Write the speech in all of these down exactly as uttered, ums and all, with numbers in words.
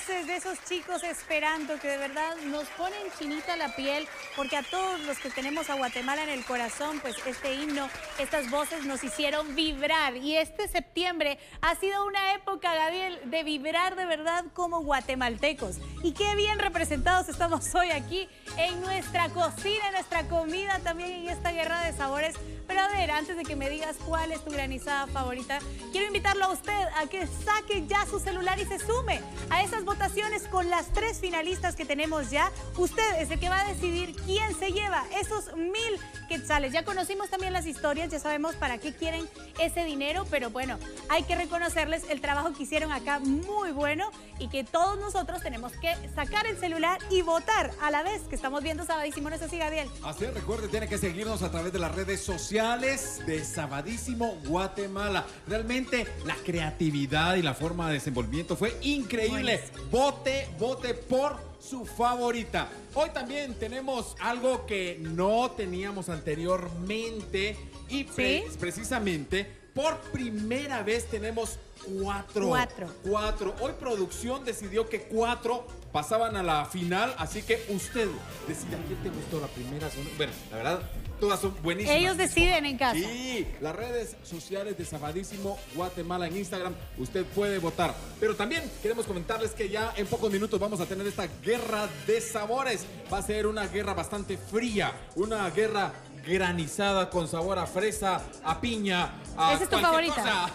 voces de esos chicos esperando, que de verdad nos ponen chinita la piel, porque a todos los que tenemos a Guatemala en el corazón, pues este himno, estas voces nos hicieron vibrar. Y este septiembre ha sido una época, Gabriel, de vibrar de verdad como guatemaltecos. Y qué bien representados estamos hoy aquí en nuestra cocina, en nuestra comida, también en esta guerra de sabores. Pero a ver, antes de que me digas cuál es tu granizada favorita, quiero invitarlo a usted a que saque ya su celular y se sume a esas votaciones con las tres finalistas que tenemos ya. Usted es el que va a decidir quién se lleva esos mil quetzales. Ya conocimos también las historias, ya sabemos para qué quieren ese dinero, pero bueno, hay que reconocerles el trabajo que hicieron acá, muy bueno, y que todos nosotros tenemos que sacar el celular y votar a la vez que estamos viendo Sabadísimo. ¿No es así, Gabriel? Así es, recuerde, tiene que seguirnos a través de las redes sociales de Sabadísimo Guatemala. Realmente la creatividad y la forma de desenvolvimiento fue increíble. Buenísimo. Vote, vote por su favorita. Hoy también tenemos algo que no teníamos anteriormente y pre ¿Sí? precisamente por primera vez tenemos cuatro. Cuatro. Cuatro. Hoy producción decidió que cuatro pasaban a la final, así que usted decide a quién te gustó la primera, segunda. Bueno, la verdad, todas son buenísimas. Ellos deciden en casa. Sí, las redes sociales de Sabadísimo Guatemala en Instagram, usted puede votar. Pero también queremos comentarles que ya en pocos minutos vamos a tener esta guerra de sabores. Va a ser una guerra bastante fría, una guerra granizada con sabor a fresa, a piña, a ¿Esa es tu favorita?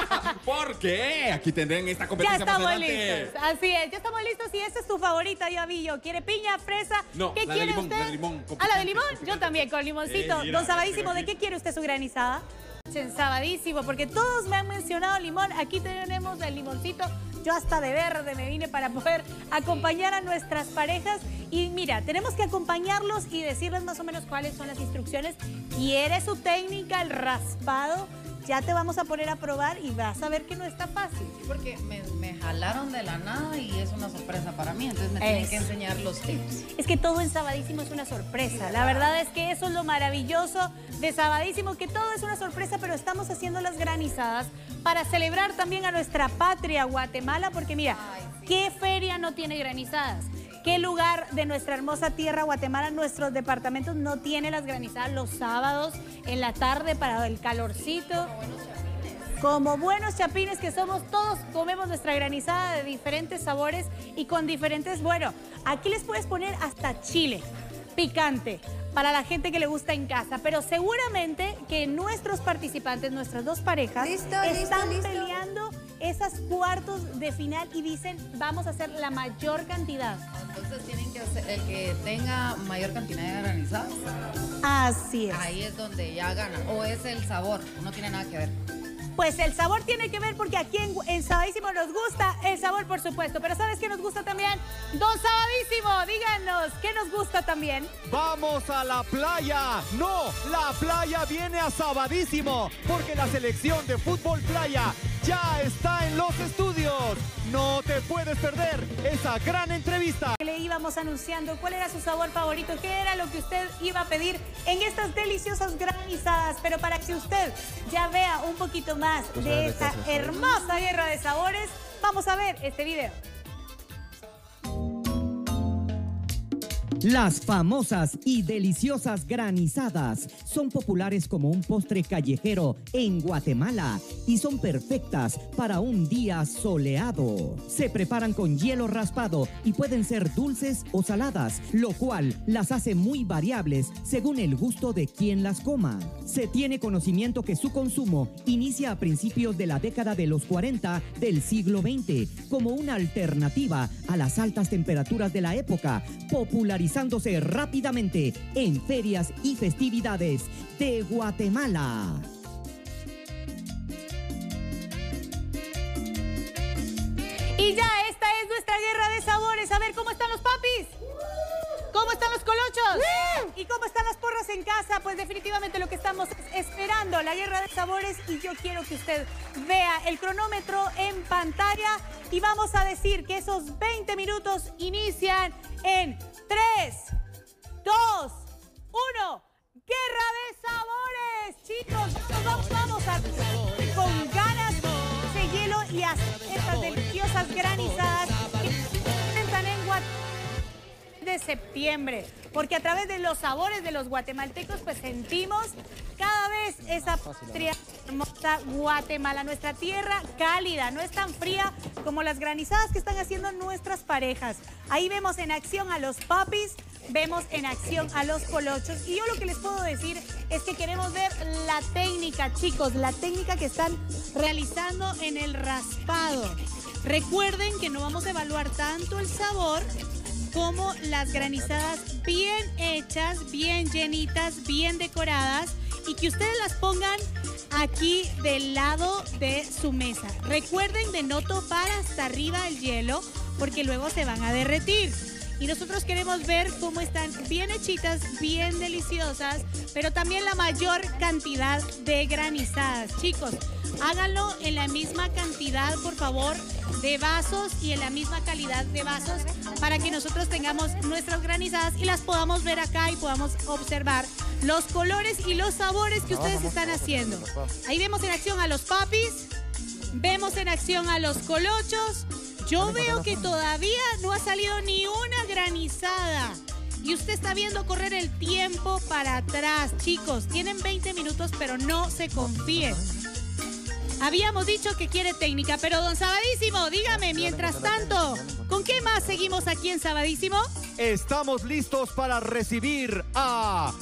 ¿Por qué? Aquí tendrán esta competencia. Ya estamos más adelante. listos, así es, ya estamos listos y esa es tu favorita, ya vi yo. ¿Quiere piña, fresa? No, ¿Qué la quiere de limón, usted? la de limón. ¿A la de limón? Yo también, con limoncito. Eh, mira, Don Sabadísimo, ¿de qué quiere usted su granizada? Sabadísimo, porque todos me han mencionado limón. Aquí tenemos el limoncito. Yo hasta de verde me vine para poder acompañar a nuestras parejas. Y mira, tenemos que acompañarlos y decirles más o menos cuáles son las instrucciones. ¿Quiere su técnica, el raspado? Ya te vamos a poner a probar y vas a ver que no está fácil. Sí, porque me, me jalaron de la nada y es una sorpresa para mí, entonces me tienen que enseñar los tips. Es que todo en Sabadísimo es una sorpresa. La verdad es que eso es lo maravilloso de Sabadísimo, que todo es una sorpresa, pero estamos haciendo las granizadas para celebrar también a nuestra patria, Guatemala, porque mira, Ay, sí. ¿qué feria no tiene granizadas? ¿Qué lugar de nuestra hermosa tierra, Guatemala, nuestros departamentos no tiene las granizadas los sábados en la tarde para el calorcito? Como buenos chapines que somos, todos comemos nuestra granizada de diferentes sabores y con diferentes, bueno, aquí les puedes poner hasta chile picante para la gente que le gusta en casa, pero seguramente que nuestros participantes, nuestras dos parejas, listo, están listo, peleando listo. esas cuartos de final y dicen, vamos a hacer la mayor cantidad. Entonces tienen que hacer el que tenga mayor cantidad de granizadas. Así es. Ahí es donde ya gana. O es el sabor, no tiene nada que ver. Pues el sabor tiene que ver porque aquí en, en Sabadísimo nos gusta el sabor, por supuesto. Pero ¿sabes qué nos gusta también? Don Sabadísimo, díganos, ¿qué nos gusta también? ¡Vamos a la playa! ¡No! ¡La playa viene a Sabadísimo! Porque la selección de fútbol playa ya está en los estudios. No te puedes perder esa gran entrevista. Le íbamos anunciando cuál era su sabor favorito, qué era lo que usted iba a pedir en estas deliciosas granizadas. Pero para que usted ya vea un poquito más de esta hermosa guerra de sabores, vamos a ver este video. Las famosas y deliciosas granizadas son populares como un postre callejero en Guatemala y son perfectas para un día soleado. Se preparan con hielo raspado y pueden ser dulces o saladas, lo cual las hace muy variables según el gusto de quien las coma. Se tiene conocimiento que su consumo inicia a principios de la década de los cuarenta del siglo veinte como una alternativa a las altas temperaturas de la época, popularizando rápidamente en ferias y festividades de Guatemala. Y ya esta es nuestra guerra de sabores. A ver, ¿cómo están los papis? ¿Cómo están los colochos? ¿Y cómo están las porras en casa? Pues definitivamente lo que estamos esperando, la guerra de sabores. Y yo quiero que usted vea el cronómetro en pantalla. Y vamos a decir que esos veinte minutos inician en tres, dos, uno. ¡Guerra de sabores! Chicos, vamos, vamos a con ganas de hielo y hacer estas deliciosas granizadas. septiembre, porque a través de los sabores de los guatemaltecos pues sentimos cada vez esa patria hermosa Guatemala, nuestra tierra cálida, no es tan fría como las granizadas que están haciendo nuestras parejas. Ahí vemos en acción a los papis, vemos en acción a los colochos y yo lo que les puedo decir es que queremos ver la técnica, chicos, la técnica que están realizando en el raspado. Recuerden que no vamos a evaluar tanto el sabor como las granizadas bien hechas, bien llenitas, bien decoradas y que ustedes las pongan aquí del lado de su mesa. Recuerden de no topar hasta arriba el hielo porque luego se van a derretir. Y nosotros queremos ver cómo están bien hechitas, bien deliciosas, pero también la mayor cantidad de granizadas. Chicos, háganlo en la misma cantidad, por favor, de vasos y en la misma calidad de vasos para que nosotros tengamos nuestras granizadas y las podamos ver acá y podamos observar los colores y los sabores que ustedes están haciendo. Ahí vemos en acción a los papis, vemos en acción a los colochos. Yo veo que todavía no ha salido ni una granizada. Y usted está viendo correr el tiempo para atrás. Chicos, tienen veinte minutos, pero no se confíen. Habíamos dicho que quiere técnica, pero don Sabadísimo, dígame, mientras tanto, ¿con qué más seguimos aquí en Sabadísimo? Estamos listos para recibir a...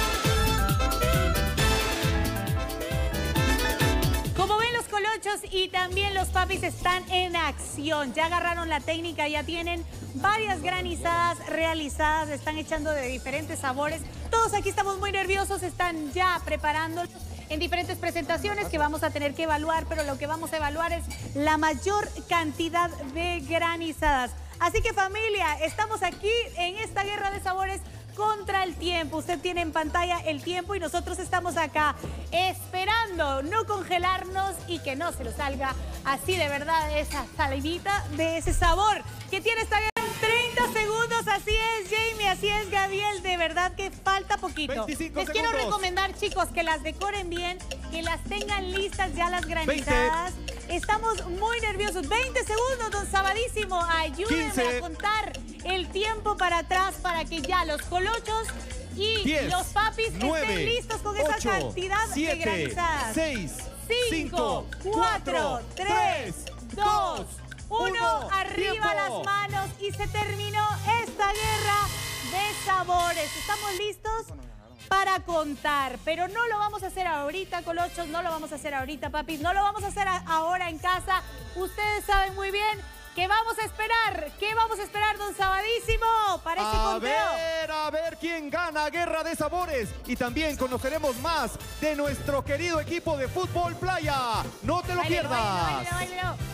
Como ven, los colochos y también los papis están en acción. Ya agarraron la técnica, ya tienen varias granizadas realizadas, están echando de diferentes sabores. Todos aquí estamos muy nerviosos, están ya preparándolos en diferentes presentaciones que vamos a tener que evaluar, pero lo que vamos a evaluar es la mayor cantidad de granizadas. Así que familia, estamos aquí en esta guerra de sabores contra el tiempo. Usted tiene en pantalla el tiempo y nosotros estamos acá esperando no congelarnos y que no se nos salga así de verdad esa salivita de ese sabor que tiene esta guerra. treinta segundos, así es, Jamie, así es, Gabriel, de verdad que falta poquito. veinticinco Les segundos. quiero recomendar, chicos, que las decoren bien, que las tengan listas ya las granizadas. veinte. Estamos muy nerviosos. veinte segundos, don Sabadísimo, ayúdenme quince. a contar el tiempo para atrás para que ya los colochos y diez, los papis nueve, estén listos con esa ocho, cantidad siete, de granizadas. seis, cinco, cinco, cuatro, tres, dos, uno, uno, arriba tiempo. las manos y se terminó esta guerra de sabores. ¿Estamos listos? Para contar, pero no lo vamos a hacer ahorita, colochos, no lo vamos a hacer ahorita, papis, no lo vamos a hacer a ahora en casa. Ustedes saben muy bien que vamos a esperar. ¿Qué vamos a esperar, don Sabadísimo, para este A conteo? ver, a ver quién gana Guerra de Sabores. Y también conoceremos más de nuestro querido equipo de Fútbol Playa. No te lo Báilelo, pierdas. báilelo, báilelo, báilelo.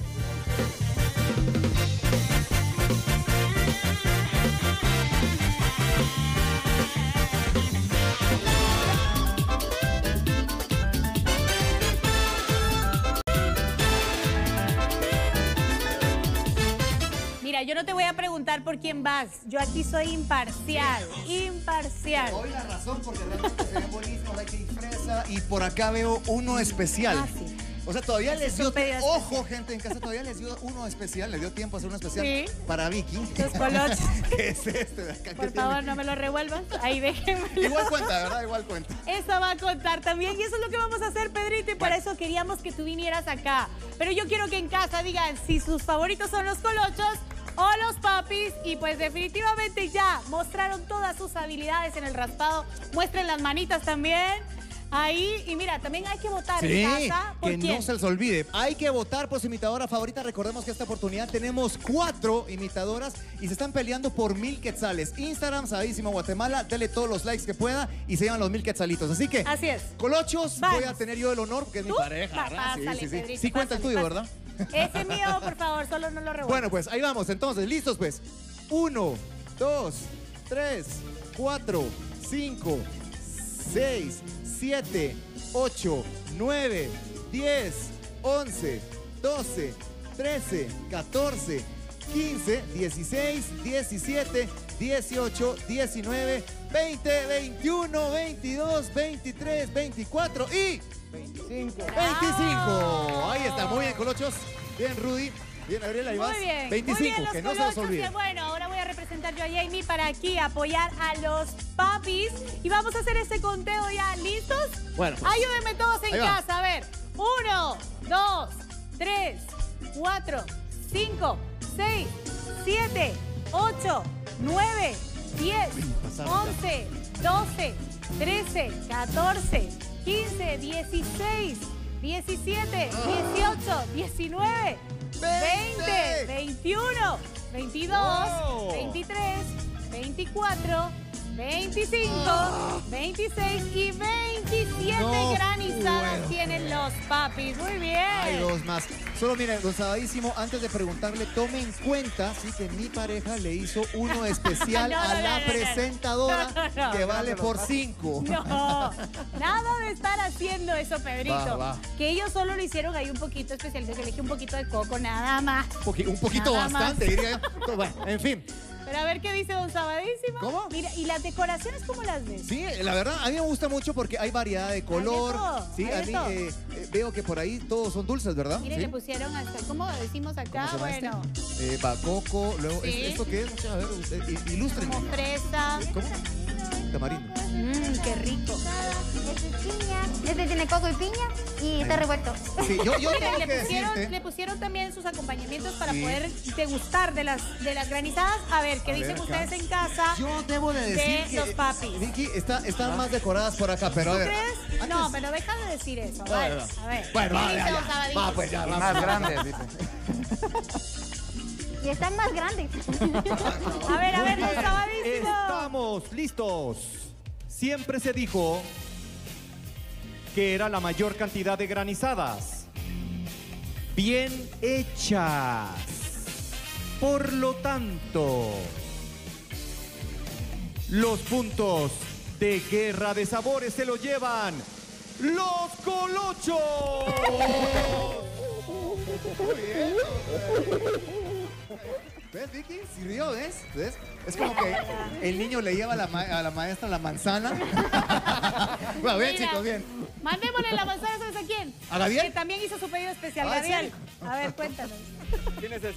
Mira, yo no te voy a preguntar por quién vas. Yo aquí soy imparcial, imparcial. Doy la razón porque realmente se ven buenísimos, hay que ir fresa y por acá veo uno especial. Ah, sí. O sea, todavía les dio, un pedido ojo gente en casa, todavía les dio uno especial, les dio tiempo a hacer uno especial Sí. para Vicky. Los colochos. ¿Qué es este de acá? Por ¿Qué favor, tiene? no me lo revuelvas. Ahí déjenmelo. Igual cuenta, ¿verdad? Igual cuenta. Eso va a contar también y eso es lo que vamos a hacer, Pedrito, y para eso queríamos que tú vinieras acá. Pero yo quiero que en casa digan si sus favoritos son los colochos o los papis y pues definitivamente ya mostraron todas sus habilidades en el raspado. Muestren las manitas también. Ahí, y mira, también hay que votar Sí, en casa. ¿Por que quién? no se les olvide. Hay que votar por su imitadora favorita. Recordemos que esta oportunidad tenemos cuatro imitadoras y se están peleando por mil quetzales. Instagram, Sabadísimo Guatemala, dele todos los likes que pueda y se llevan los mil quetzalitos. Así que, Así es. colochos, Vamos. voy a tener yo el honor porque es mi ¿Tú? pareja, Va, ¿verdad? Sí, pásale, sí, sí. Pedrito, Sí cuenta el pásale, tuyo, pásale. ¿verdad? Ese es mío, por favor, solo no lo revuelvas. Bueno, pues ahí vamos. Entonces, listos pues. Uno, dos, tres, cuatro, cinco, seis, siete, ocho, nueve, diez, once, doce, trece, catorce, quince, dieciséis, diecisiete, dieciocho, diecinueve, veinte, veintiuno, veintidós, veintitrés, veinticuatro y veinticinco. veinticinco. Ahí está, muy bien, colochos. Bien, Rudy. Bien, Gabriela, ahí vas. Muy bien. veinticinco, muy bien, los que no se los colochos, olvide. que bueno, ahora voy a representar yo a Jamie para aquí apoyar a los papis. Y vamos a hacer este conteo ya. ¿Listos? Bueno, pues, ayúdenme todos en ahí va. casa. A ver. Uno, dos, tres, cuatro, cinco, seis, siete, ocho, nueve, diez, once, doce, trece, catorce, quince, dieciséis, diecisiete, dieciocho, diecinueve, veinte, veintiuno, veintidós, Wow. veintitrés, veinticuatro, veinticinco, veintiséis y veintisiete No granizadas puedo tienen los papis. Muy bien. Hay dos más. Solo miren, don Sabadísimo, antes de preguntarle, tome en cuenta, sí, que mi pareja le hizo uno especial No, no, a no, la no, no. presentadora No, no, no. que vale por cinco. No, nada de estar haciendo eso, Pedrito. Va, va. Que ellos solo lo hicieron ahí un poquito especial, que le dije un poquito de coco, nada más. Un poqui- un poquito Nada más. bastante, diría yo. Bueno, en fin. Pero a ver qué dice don Sabadísimo. ¿Cómo? Mira, ¿y las decoraciones cómo las ves? Sí, la verdad, a mí me gusta mucho porque hay variedad de color. todo, Sí, hay a de mí todo. eh, eh, veo que por ahí todos son dulces, ¿verdad? Miren, ¿Sí? le pusieron hasta, ¿cómo decimos acá? ¿Cómo se llama Bueno, este? Eh, bacoco, luego, Sí. ¿es- ¿esto qué es? A ver, usted, i- ilústrenme. como fresa. ¿Cómo? Tamarindo. Mmm, qué rico. Este es piña, este tiene coco y piña y está revuelto. Sí, yo, yo Miren, tengo le que pusieron, decirte. le pusieron también sus acompañamientos para Sí. poder degustar de las, de las granizadas. A ver, ¿qué A dicen ver, acá. ustedes en casa? Yo debo de decir de que, los papis. Vicky, está, están más decoradas por acá, pero a ¿Tú ver. crees? antes- No, pero deja de decir eso. Bueno, Vale, bueno. a ver. Bueno, ¿qué va, dice ya, don ya. Sabadito? Va, pues ya, Y va. más grandes, dice. Y están más grandes. A ver, a ver, don Bien, Sabadísimo. estamos listos. Siempre se dijo que era la mayor cantidad de granizadas. Bien hechas. Por lo tanto, los puntos de Guerra de Sabores se lo llevan los Colochos. ¿Ves, Vicky? Sirvió, ¿ves? ¿Ves? Es como que el niño le lleva a la, ma- a la maestra la manzana. Bueno, bien, Mira, chicos, bien. Mandémosle la manzana, ¿sabes a quién? ¿A Gabriel? Que también hizo su pedido especial. Ah, ¿en Gabriel, serio? a ver, cuéntanos.